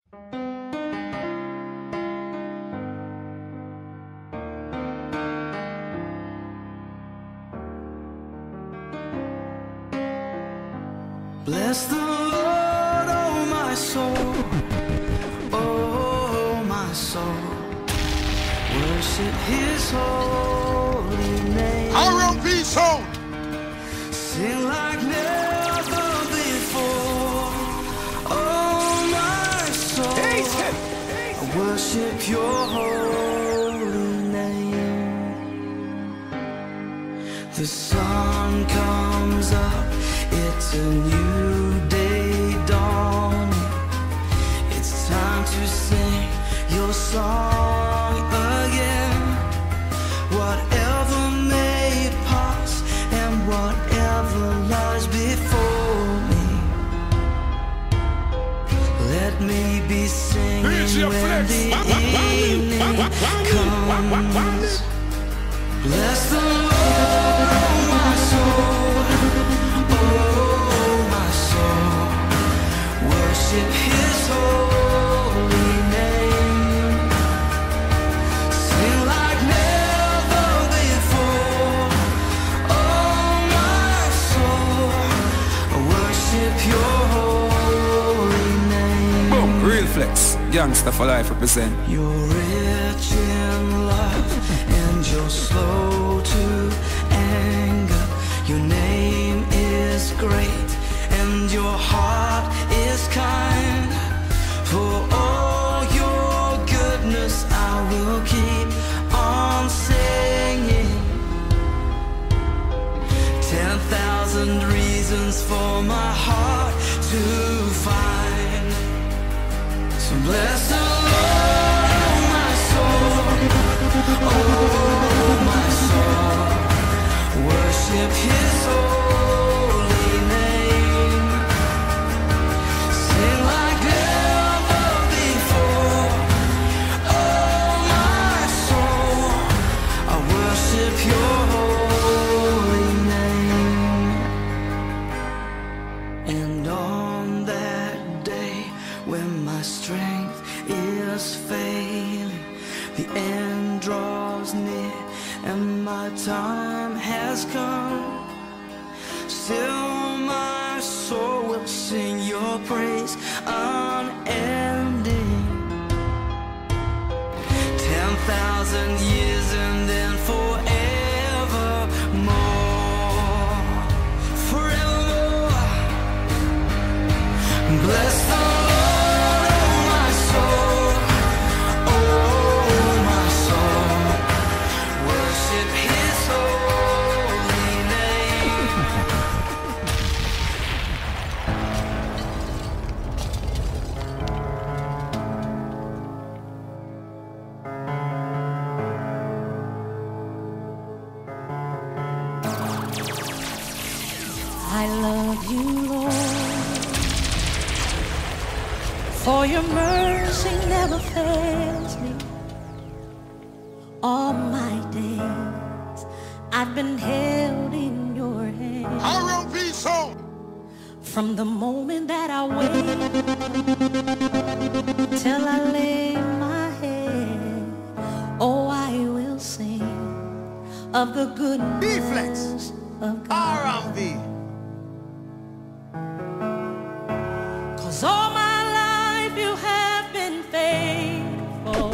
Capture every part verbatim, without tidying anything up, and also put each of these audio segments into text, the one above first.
Bless the Lord, oh my soul, oh my soul, worship His holy name. R M B soul. Sing like never before, oh my soul, I worship Your holy name. The sun comes up, it's a new day dawning. It's time to sing Your song again. Whatever may pass and whatever lies before me, let me be singing when the evening comes. Bless the Lord, oh my soul, oh my soul, worship His holy name. Sing like never before, oh my soul, worship Your holy name. Boom, Real Flex, Gangsta for Life represent. You're rich in love and You're slow to anger. Your name is great and Your heart is kind. For all Your goodness I will keep on singing. Ten thousand reasons for my heart to find. So bless the Lord, oh my soul, oh my soul, worship His holy name. Sing like never before, oh my soul, I worship Your holy name. And on that day when my strength is failing, the end draws near and my time has come, still my soul will sing Your praise unending. Ten thousand years and then forevermore, forevermore. Bless the Lord, oh my soul, oh my soul, worship His holy name. I love You, Lord, for Your mercy never fails me. All my days I've been held in Your hand. R M B soul. From the moment that I wake till I lay my head, oh, I will sing of the goodness of God. R M B. Cause all my life You have been faithful,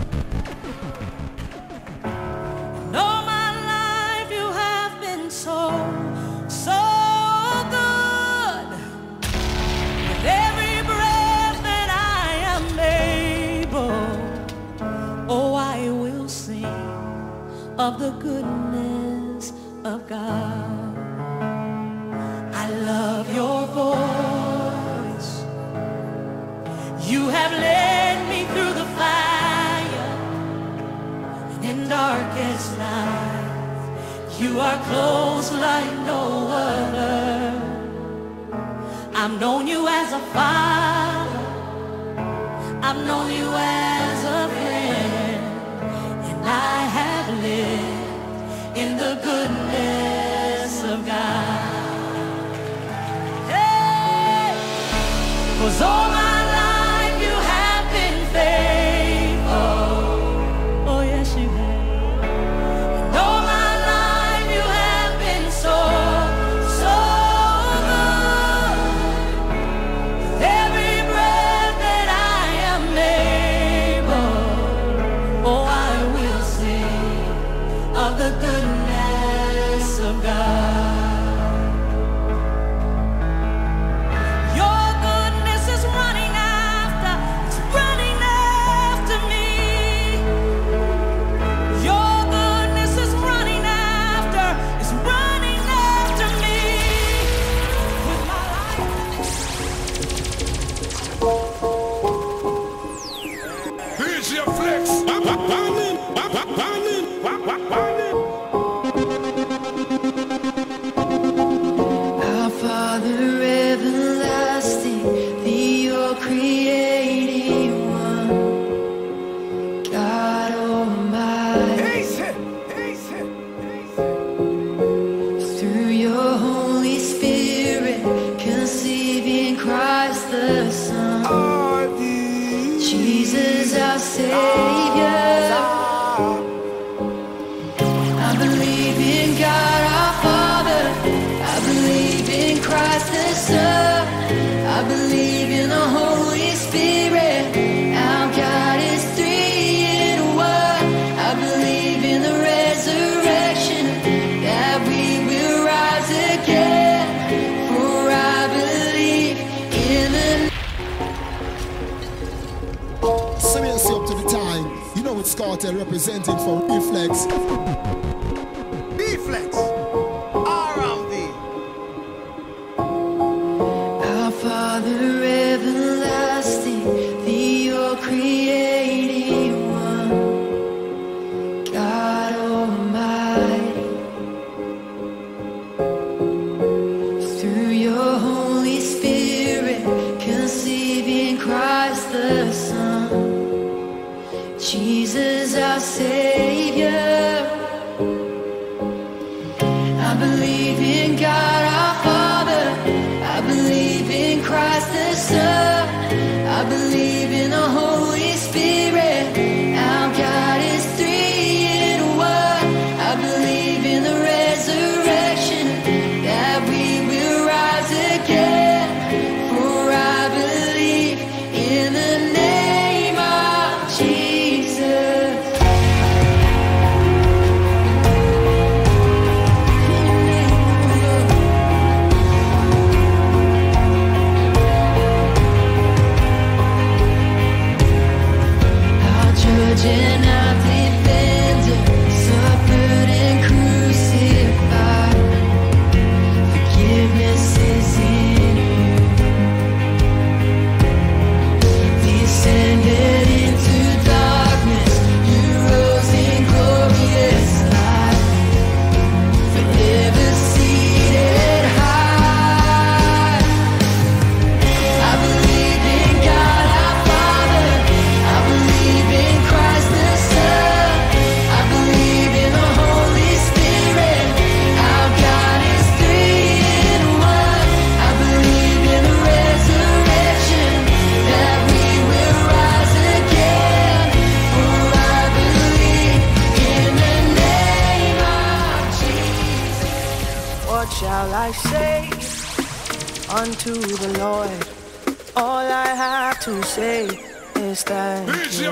and all my life You have been so, so good. With every breath that I am able, oh, I will sing of the goodness of God. I love Your voice. You have led me through the fire and in darkest night. You are close like no other. I've known You as a father, I've known You as a friend, and I have lived in the goodness of God. Hey! 'Cause all my life You have creating one, God Almighty. Through your Holy Spirit, conceiving Christ the Son, Jesus our Savior. I believe in God our Father, I believe in Christ the Son, I believe in the Holy Spirit, our God is three in one. I believe in the resurrection, that we will rise again, for I believe in the... Seriously up to the time, you know it's Cartel representing for B-Flex. B-Flex. R M D. Our Father everlasting, the all creating one, God Almighty. Through your Holy Spirit, conceiving Christ the Son, Jesus our Savior. I believe in God our Father, I believe in Christ the Son, I believe in the Holy Spirit, our God is three in one. I believe in the resurrection, that we will rise again, for I believe in the name of Jesus. Our judge and our defender, suffered and crucified. Forgiveness is in you. Descended into darkness, you rose in glorious light, forever seated high. I believe in God our Father, I believe in Christ the Son, I believe in the Holy Spirit, our God is three in one. I believe in the resurrection, that we will rise again, for I believe in the name of Jesus. What shall I say unto the Lord? All I have to say is thank you.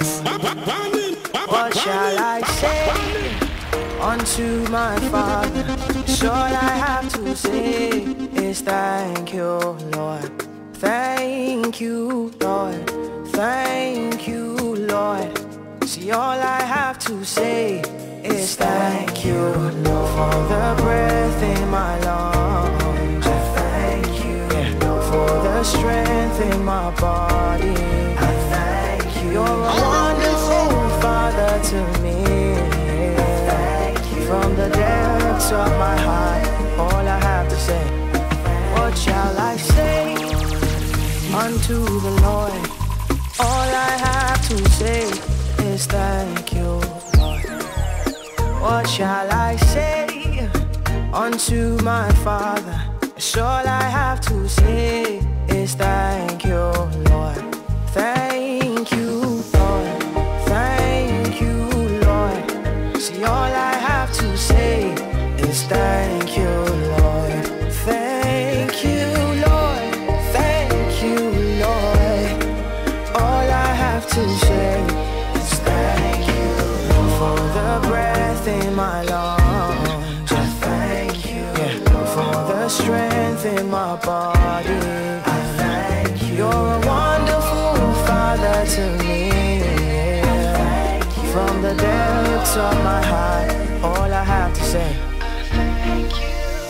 What shall I say unto my Father? So all I have to say is thank you, Lord. Thank you, Lord. Thank you, Lord. See, all I have to say is thank you, Lord, for the breath in my lungs. I thank you, yeah, for the strength in my body. I thank you. You're a wonderful Father to me. I thank you. From the depths of my heart, all I have to say, what shall I say unto the Lord? All I have to say is thank you, Lord. What shall I say unto my Father? So all I have to say is thank you, Lord. Thank you, Lord. Thank you, Lord. See, all I have to say is thank you, Lord. Thank you, Lord. Thank you, Lord. All I have to say is thank you, Lord, for the breath in my lungs. I thank you, yeah, for the strength in my body. I thank you. You're a wonderful Father to me. I thank you. From the depths of my heart, all I have to say, thank you.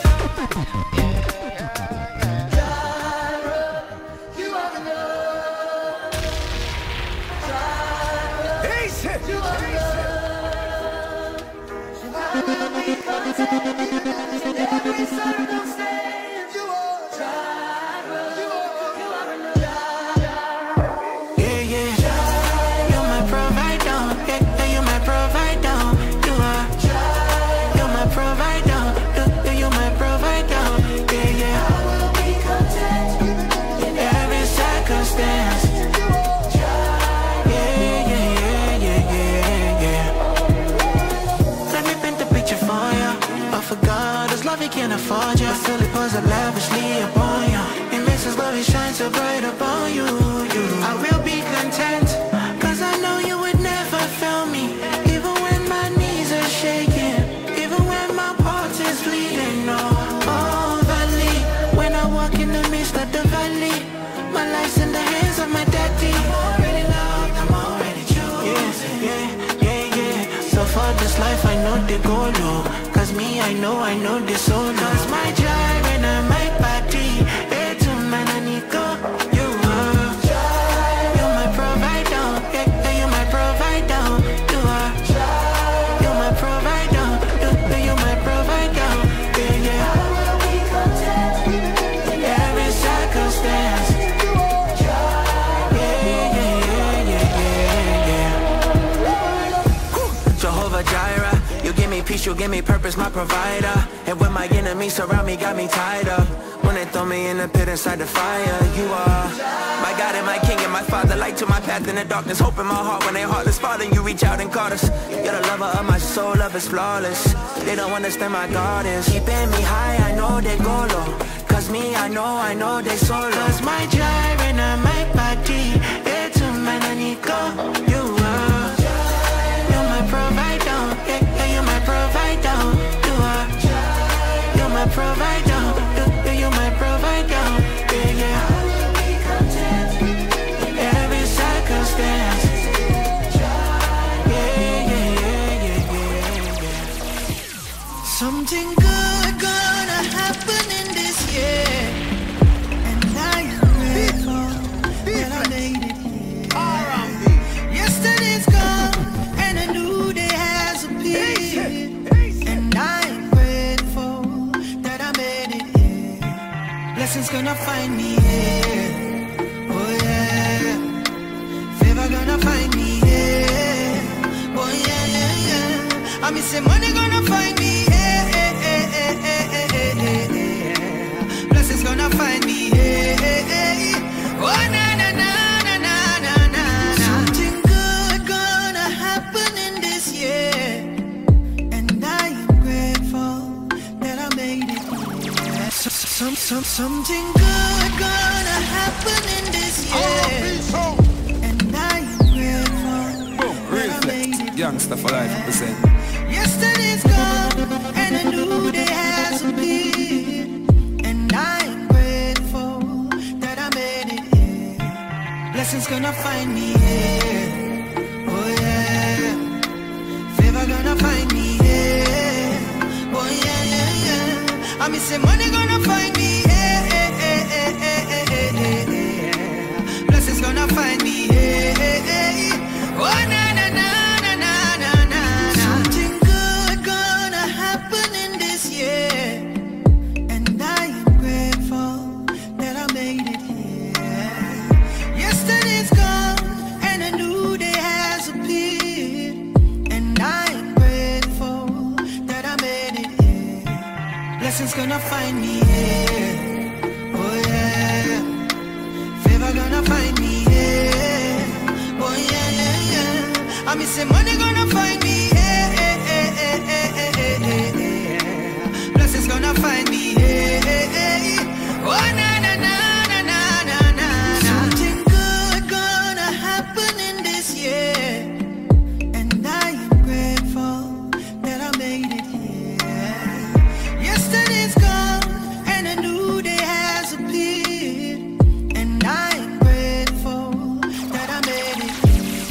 In every circumstance, you are. You are. You are. shine so bright upon you, you. I will be content, cause I know you would never fail me. Even when my knees are shaking, even when my heart is bleeding. Oh, oh, valley, when I walk in the midst of the valley, my life's in the hands of my daddy. I'm already loved, I'm already chosen. Yeah, yeah, yeah, yeah. So for this life I know the goal, oh. Cause me, I know, I know the soul. Cause my gyre and I my body, eh, to man I need go. You are, you're my provider, yeah, yeah, you're my provider. You are, you're my provider, yeah, you're my provider. Yeah, yeah. I will be content in every circumstance. Yeah, yeah, yeah, yeah, yeah. Jehovah Jireh, you give me peace, you give me purpose, my provider. And when my enemies surround me, got me tied up. When they throw me in the pit inside the fire, you are my God and my King and my Father. Light to my path in the darkness, hope in my heart when they heartless. Father, you reach out and caught us. You're the lover of my soul, love is flawless. They don't understand my God is keeping me high, I know they go low. Cause me, I know, I know they so low. Cause my gyre and I my body, it's a man I need go. You are, you're my provider, yeah, yeah, you're my provider. You are, you're my provider, yeah, you're my provider. Yeah, yeah. I will be content in every circumstance. Yeah, yeah, yeah, yeah, yeah, yeah. Something good gonna happen in this year, and I am grateful that I made it here. Yesterday's gone and a new day has appeared, and I am grateful that I made it here. Blessings gonna find me here, oh yeah. Favor gonna find me here, oh yeah, yeah, yeah. I mean, say money gonna find me here. Blessings gonna find me, hey, hey, hey. Oh, na, na, na, na, na, na, na. Something good gonna happen in this year, and I am grateful that I made it here. So, some, some, something good gonna happen in this year, and I am grateful that I made it. Youngster for life represent. Yesterday's gone and a new day has appeared, and I'm grateful that I made it here. Blessings gonna find me here, oh yeah. Favor gonna find me here, oh yeah, yeah, yeah. I mean, say money gonna find me here, blessings gonna find me here, oh na na na. Blessings gonna find me here, oh yeah. Favor gonna find me here, oh yeah, yeah, yeah. I mean, say money gonna find me here, blessings gonna find me here, oh na na na na na na na. Something good gonna happen in this year, and I am grateful that I made it here. Yesterday's gone and a new day has appeared, and I'm grateful that I made it here.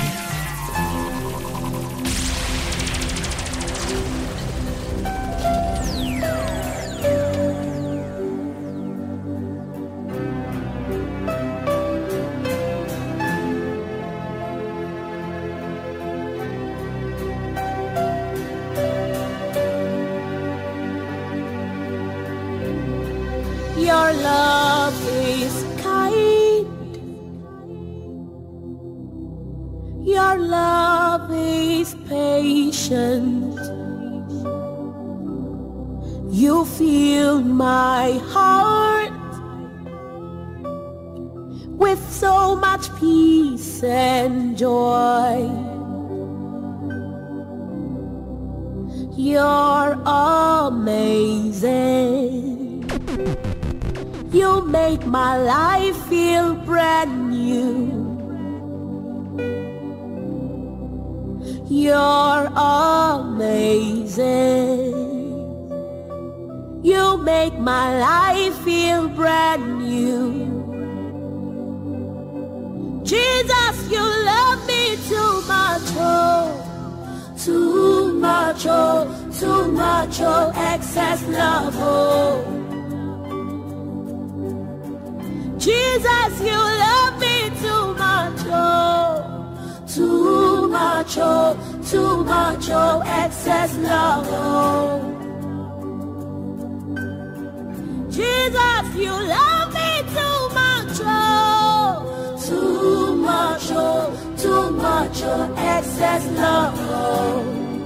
Your love is kind. Your love is patient. You fill my heart with so much peace and joy. You're amazing. You make my life feel brand new. You're amazing. You make my life feel brand new. Jesus, you love me too much, oh, too much, oh, too much, oh, excess love, oh. Jesus, you love me too much, oh, too much, oh, too much, oh, excess love, oh. Jesus, you love me too much, oh, too much, oh, too much, oh, excess love, oh.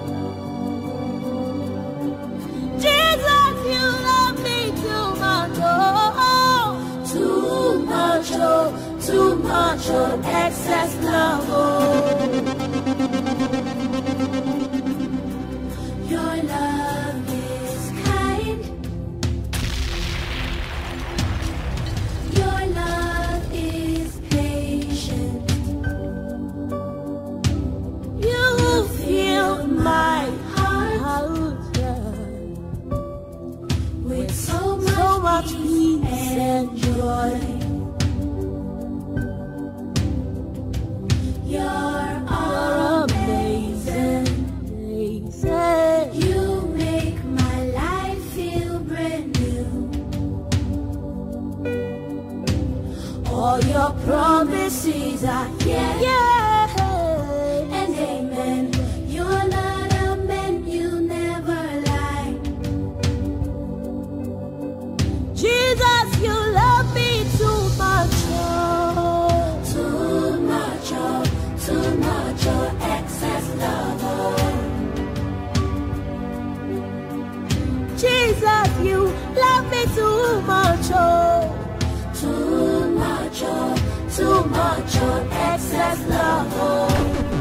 Jesus, you love me too much, oh, too much, oh, too much, oh, excess love, oh. Your love is kind. Your love is patient. You fill my heart with so much, so much peace and joy. You're amazing. amazing. You make my life feel brand new. All your promises are yes, yeah, and amen. You're not a man, you never lie. Jesus, you love me too much, oh, too much, oh, too much, oh, excess love, oh. Jesus, you love me too much, oh, too much, oh, too much, oh, excess love, oh.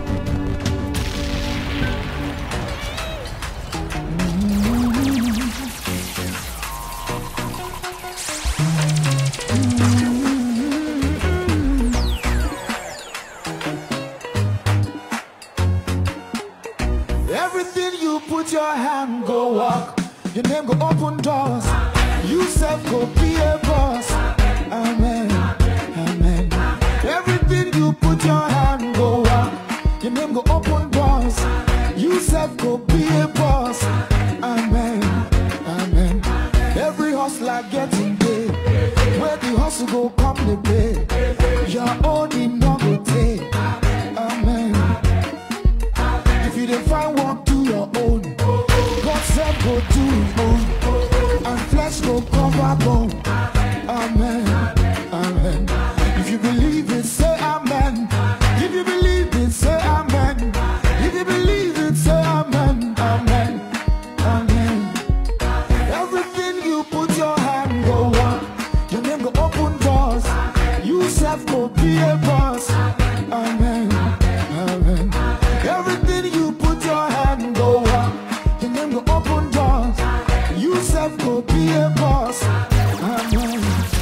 Everything you put your hand go walk. Your name go open doors. You self go be a boss. Amen. Amen. Everything you put your hand go walk. Your name go open doors. You self go be a boss. Amen. Amen. Every hustler getting paid. Where the hustle go come the pay. Your own in no go take. Amen. If you don't find work, do your own. God said go do your own. And flesh go cover bone. Amen. Amen. If you believe it, say amen. If you believe it, say amen. If you believe it, say amen. Amen. Amen. Everything you put your hand go on. Your name go open doors. You self go be a boss. Amen. Amen. Everything you put your hand go on. Your name go open doors. You self go be a boss. Amen.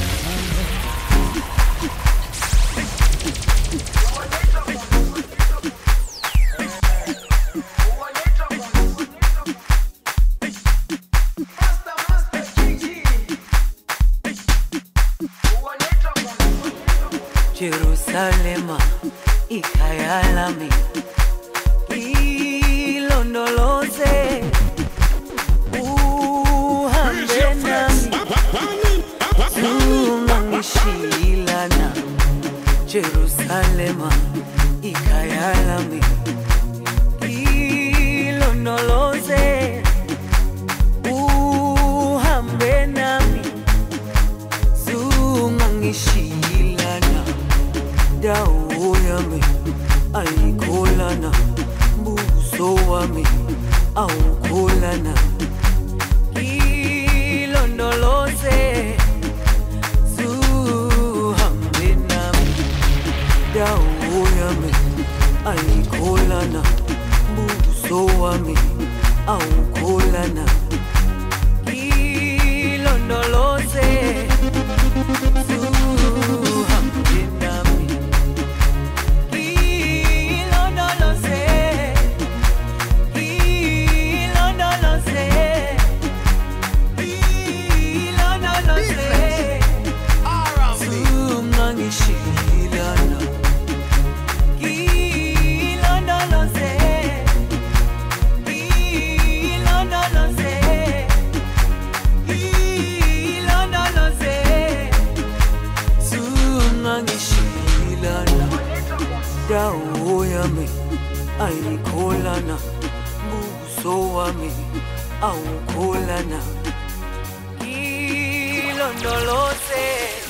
Jerusalema, ikayalami, ilondoloze, uhambe nami, ungangishilana. Jerusalema, ikayalami, ilondoloze, uhambe nami, ungangishilana. Dawo yami ayikholana, buso wami awukholana. Ilondoloze, zuhambe nami. Dawo yami ayikholana, buso wami awukholana. Ilondoloze, dawo yami ayikholana buso wami awukholana ilondoloze